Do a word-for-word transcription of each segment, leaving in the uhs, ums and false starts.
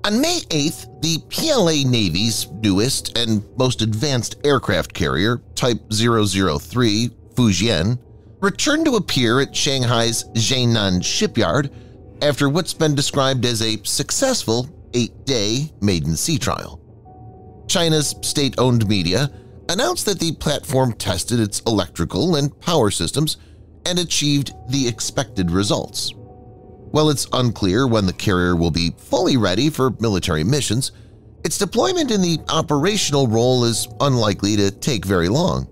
On May eighth, the P L A Navy's newest and most advanced aircraft carrier, Type zero zero three Fujian, returned to a pier at Shanghai's Jiangnan shipyard after what's been described as a successful eight-day maiden sea trial. China's state-owned media announced that the platform tested its electrical and power systems and achieved the expected results. While it's unclear when the carrier will be fully ready for military missions, its deployment in the operational role is unlikely to take very long.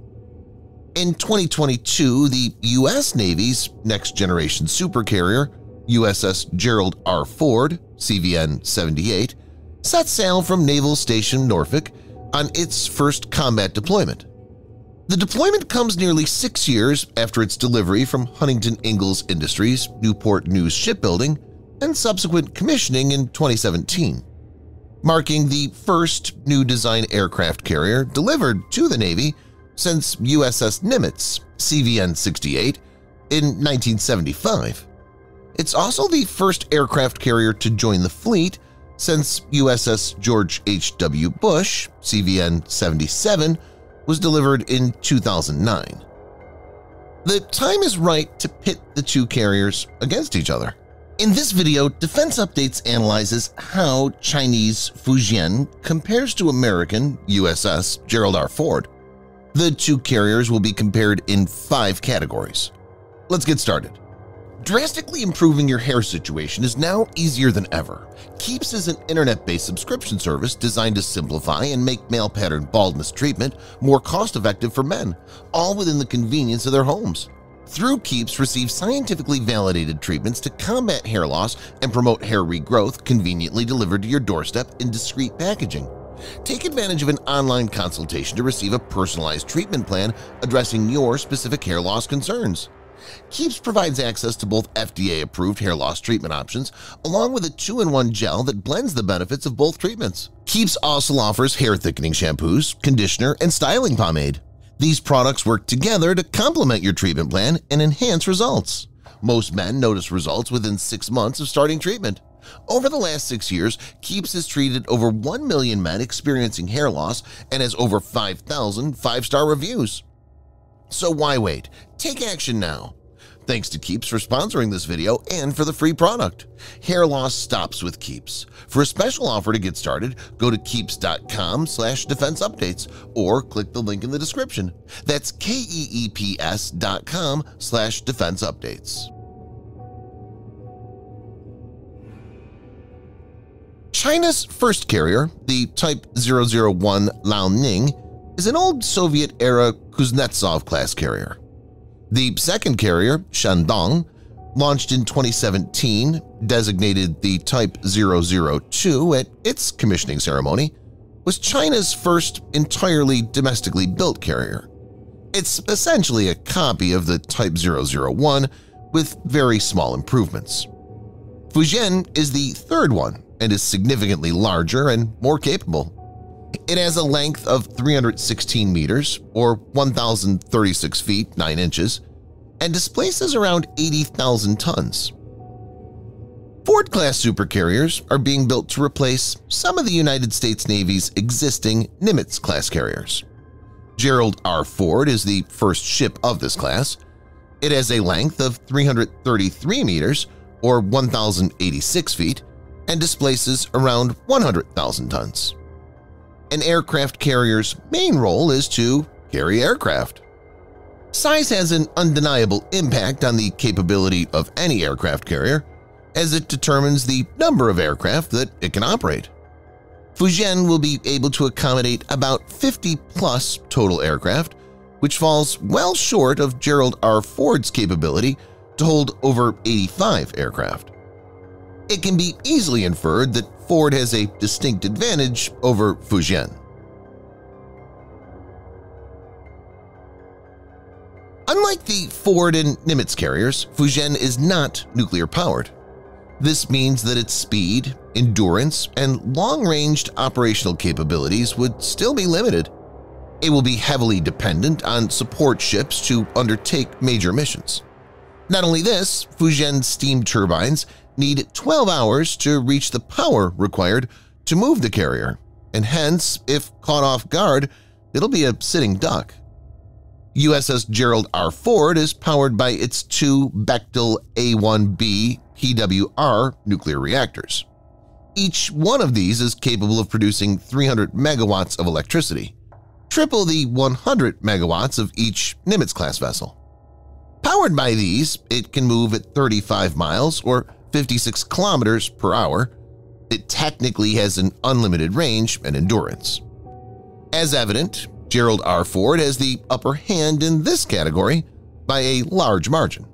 In twenty twenty-two, the U S Navy's next-generation supercarrier, U S S Gerald R C V N seventy-eight, set sail from Naval Station Norfolk on its first combat deployment. The deployment comes nearly six years after its delivery from Huntington Ingalls Industries, Newport News Shipbuilding, and subsequent commissioning in twenty seventeen, marking the first new design aircraft carrier delivered to the Navy since U S S Nimitz C V N sixty-eight in nineteen seventy-five. It's also the first aircraft carrier to join the fleet since U S S George H Bush C V N seventy-seven was delivered in two thousand nine. The time is right to pit the two carriers against each other. In this video, Defense Updates analyzes how Chinese Fujian compares to American U S S Gerald R. Ford. The two carriers will be compared in five categories. Let's get started. Drastically improving your hair situation is now easier than ever. Keeps is an internet-based subscription service designed to simplify and make male pattern baldness treatment more cost-effective for men, all within the convenience of their homes. Through Keeps, receive scientifically validated treatments to combat hair loss and promote hair regrowth conveniently delivered to your doorstep in discreet packaging. Take advantage of an online consultation to receive a personalized treatment plan addressing your specific hair loss concerns. Keeps provides access to both F D A-approved hair loss treatment options along with a two in one gel that blends the benefits of both treatments. Keeps also offers hair thickening shampoos, conditioner, and styling pomade. These products work together to complement your treatment plan and enhance results. Most men notice results within six months of starting treatment. Over the last six years, Keeps has treated over one million men experiencing hair loss and has over five thousand five-star reviews. So why wait? Take action now! Thanks to Keeps for sponsoring this video and for the free product. Hair loss stops with Keeps. For a special offer to get started, go to keeps dot com slash defense updates or click the link in the description. That's keeps dot com slash defense updates. China's first carrier, the Type zero zero one Liaoning, is an old Soviet-era Kuznetsov-class carrier. The second carrier, Shandong, launched in twenty seventeen, designated the Type zero zero two at its commissioning ceremony, was China's first entirely domestically built carrier. It's essentially a copy of the Type zero zero one with very small improvements. Fujian is the third one and is significantly larger and more capable. It has a length of three hundred sixteen meters or one thousand thirty-six feet nine inches and displaces around eighty thousand tons. Ford-class supercarriers are being built to replace some of the United States Navy's existing Nimitz-class carriers. Gerald R. Ford is the first ship of this class. It has a length of three hundred thirty-three meters or one thousand eighty-six feet and displaces around one hundred thousand tons. An aircraft carrier's main role is to carry aircraft. Size has an undeniable impact on the capability of any aircraft carrier, as it determines the number of aircraft that it can operate. Fujian will be able to accommodate about fifty plus total aircraft, which falls well short of Gerald R. Ford's capability to hold over eighty-five aircraft. It can be easily inferred that Ford has a distinct advantage over Fujian. Unlike the Ford and Nimitz carriers, Fujian is not nuclear-powered. This means that its speed, endurance, and long-ranged operational capabilities would still be limited. It will be heavily dependent on support ships to undertake major missions. Not only this, Fujian's steam turbines need twelve hours to reach the power required to move the carrier, and hence, if caught off guard, it'll be a sitting duck. U S S Gerald R. Ford is powered by its two Bechtel A one B P W R nuclear reactors. Each one of these is capable of producing three hundred megawatts of electricity, triple the one hundred megawatts of each Nimitz-class vessel. Powered by these, it can move at thirty-five miles or fifty-six kilometers per hour. It technically has an unlimited range and endurance. As evident, Gerald R. Ford has the upper hand in this category by a large margin.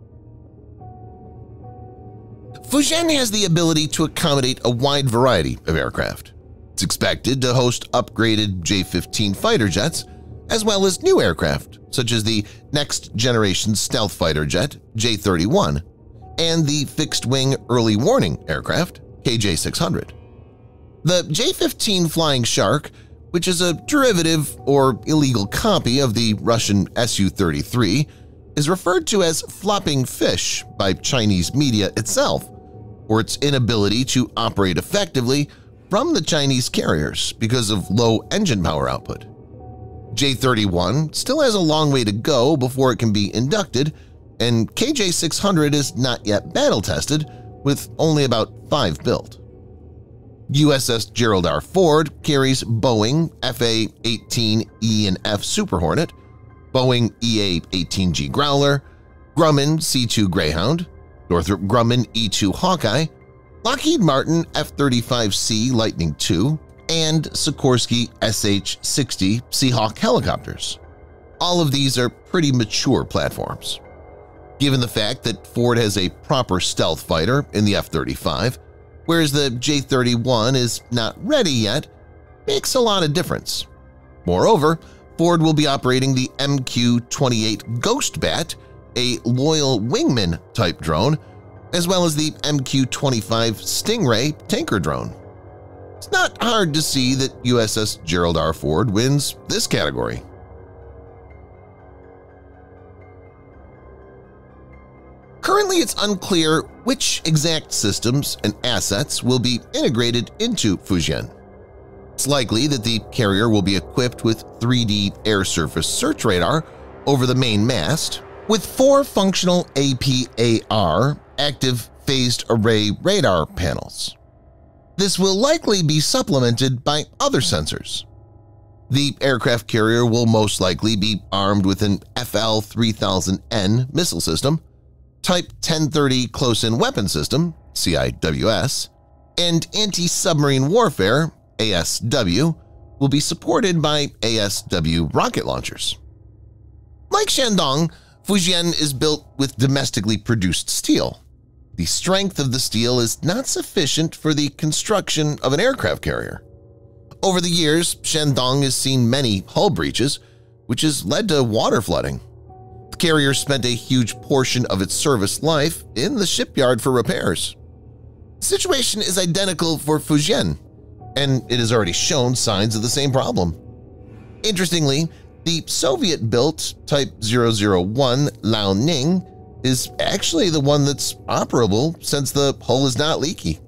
Fujian has the ability to accommodate a wide variety of aircraft. It's expected to host upgraded J fifteen fighter jets, as well as new aircraft such as the next-generation stealth fighter jet J thirty-one and the fixed-wing early warning aircraft K J six hundred. The J fifteen Flying Shark, which is a derivative or illegal copy of the Russian S U thirty-three, is referred to as flopping fish by Chinese media itself, or its inability to operate effectively from the Chinese carriers because of low engine power output. J thirty-one still has a long way to go before it can be inducted, and K J six hundred is not yet battle-tested, with only about five built. U S S Gerald R. Ford carries Boeing F A eighteen E and F Super Hornet, Boeing E A eighteen G Growler, Grumman C two Greyhound, Northrop Grumman E two Hawkeye, Lockheed Martin F thirty-five C Lightning two, and Sikorsky S H sixty Seahawk helicopters. All of these are pretty mature platforms. Given the fact that Ford has a proper stealth fighter in the F thirty-five, whereas the J thirty-one is not ready yet, makes a lot of difference. Moreover, Ford will be operating the M Q twenty-eight Ghost Bat, a loyal wingman-type drone, as well as the M Q twenty-five Stingray tanker drone. It's not hard to see that U S S Gerald R. Ford wins this category. Currently, it's unclear which exact systems and assets will be integrated into Fujian. It's likely that the carrier will be equipped with three D air surface search radar over the main mast, with four functional A P A R active phased array radar panels. This will likely be supplemented by other sensors. The aircraft carrier will most likely be armed with an F L three thousand N missile system, Type ten thirty Close-In Weapon System C I W S, and Anti-Submarine Warfare A S W will be supported by A S W rocket launchers. Like Shandong, Fujian is built with domestically produced steel. The strength of the steel is not sufficient for the construction of an aircraft carrier. Over the years, Shandong has seen many hull breaches, which has led to water flooding. The carrier spent a huge portion of its service life in the shipyard for repairs. The situation is identical for Fujian, and it has already shown signs of the same problem. Interestingly, the Soviet-built Type zero zero one Liaoning is actually the one that's operable since the hull is not leaky.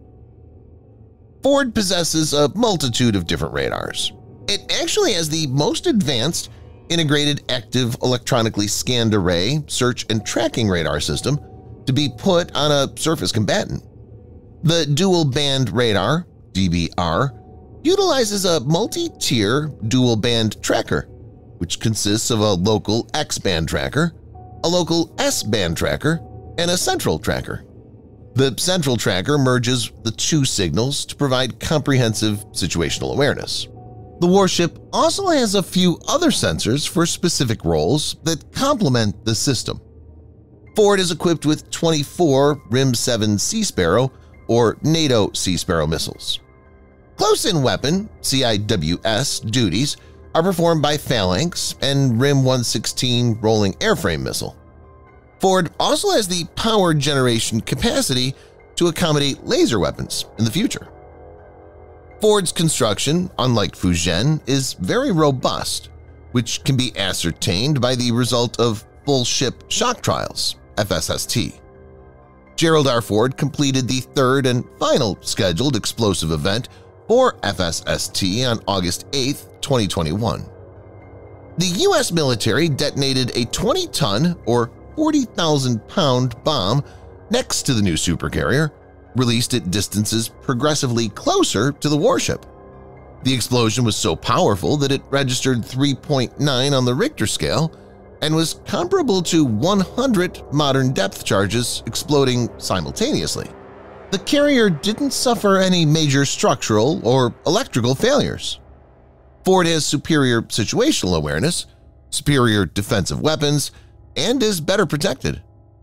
Ford possesses a multitude of different radars. It actually has the most advanced integrated active electronically scanned array search and tracking radar system to be put on a surface combatant. The dual-band radar, D B R, utilizes a multi-tier dual-band tracker, which consists of a local X-band tracker, a local S-band tracker, and a central tracker. The central tracker merges the two signals to provide comprehensive situational awareness. The warship also has a few other sensors for specific roles that complement the system. Ford is equipped with twenty-four R I M seven Sea Sparrow or NATO Sea Sparrow missiles. Close-in weapon C I W S duties are performed by Phalanx and R I M one sixteen rolling airframe missile. Ford also has the power generation capacity to accommodate laser weapons in the future. Ford's construction, unlike Fujian, is very robust, which can be ascertained by the result of full ship shock trials, F S S T. Gerald R. Ford completed the third and final scheduled explosive event for F S S T on August eighth, twenty twenty-one. The U S military detonated a twenty ton or forty thousand pound bomb next to the new supercarrier, released at distances progressively closer to the warship. The explosion was so powerful that it registered three point nine on the Richter scale and was comparable to one hundred modern depth charges exploding simultaneously. The carrier didn't suffer any major structural or electrical failures. Ford has superior situational awareness, superior defensive weapons, and is better protected.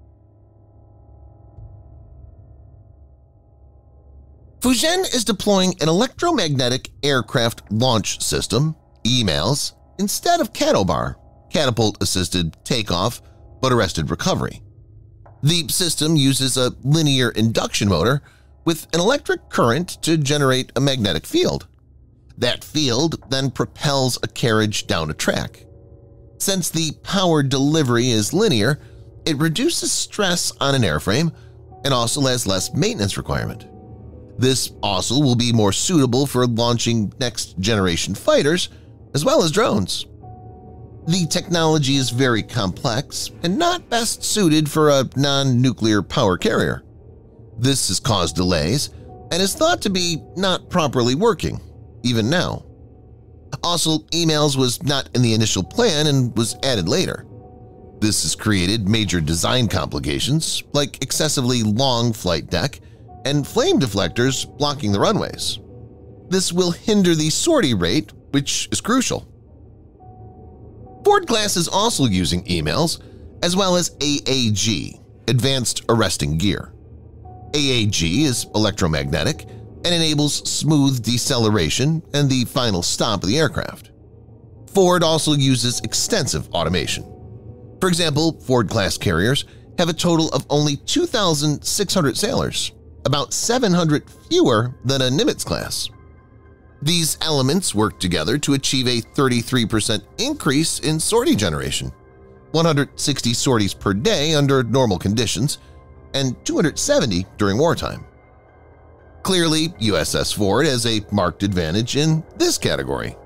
Fujian is deploying an electromagnetic aircraft launch system, E M A L S, instead of Catobar, catapult-assisted takeoff but arrested recovery. The system uses a linear induction motor with an electric current to generate a magnetic field. That field then propels a carriage down a track. Since the power delivery is linear, it reduces stress on an airframe and also has less maintenance requirement. This also will be more suitable for launching next-generation fighters as well as drones. The technology is very complex and not best suited for a non-nuclear power carrier. This has caused delays and is thought to be not properly working, even now. Also, E M A L S was not in the initial plan and was added later. This has created major design complications like excessively long flight deck and flame deflectors blocking the runways. This will hinder the sortie rate, which is crucial. Ford-class is also using E M A L S as well as A A G, Advanced Arresting Gear. A A G is electromagnetic and enables smooth deceleration and the final stop of the aircraft. Ford also uses extensive automation. For example, Ford-class carriers have a total of only two thousand six hundred sailors, about seven hundred fewer than a Nimitz class. These elements work together to achieve a thirty-three percent increase in sortie generation, one hundred sixty sorties per day under normal conditions, and two hundred seventy during wartime. Clearly, U S S Ford has a marked advantage in this category.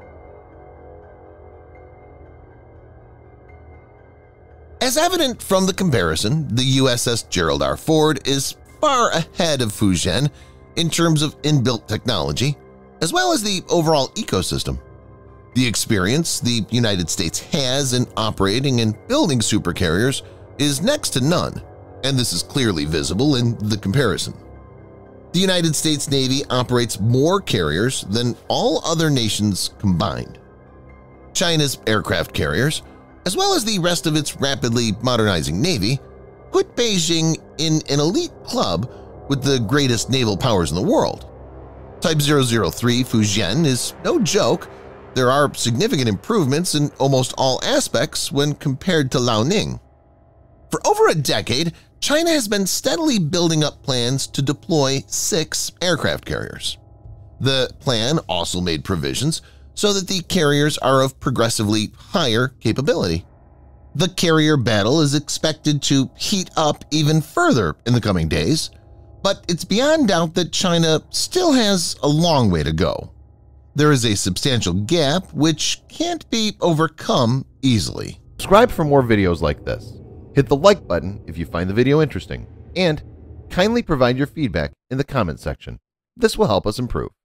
As evident from the comparison, the U S S Gerald R. Ford is far ahead of Fujian in terms of inbuilt technology, as well as the overall ecosystem. The experience the United States has in operating and building supercarriers is next to none, and this is clearly visible in the comparison. The United States Navy operates more carriers than all other nations combined. China's aircraft carriers, as well as the rest of its rapidly modernizing Navy, put Beijing in an elite club with the greatest naval powers in the world. Type zero zero three Fujian is no joke. There are significant improvements in almost all aspects when compared to Liaoning. For over a decade, China has been steadily building up plans to deploy six aircraft carriers. The plan also made provisions so that the carriers are of progressively higher capability. The carrier battle is expected to heat up even further in the coming days, but it's beyond doubt that China still has a long way to go. There is a substantial gap which can't be overcome easily. Subscribe for more videos like this. Hit the like button if you find the video interesting, and kindly provide your feedback in the comment section. This will help us improve.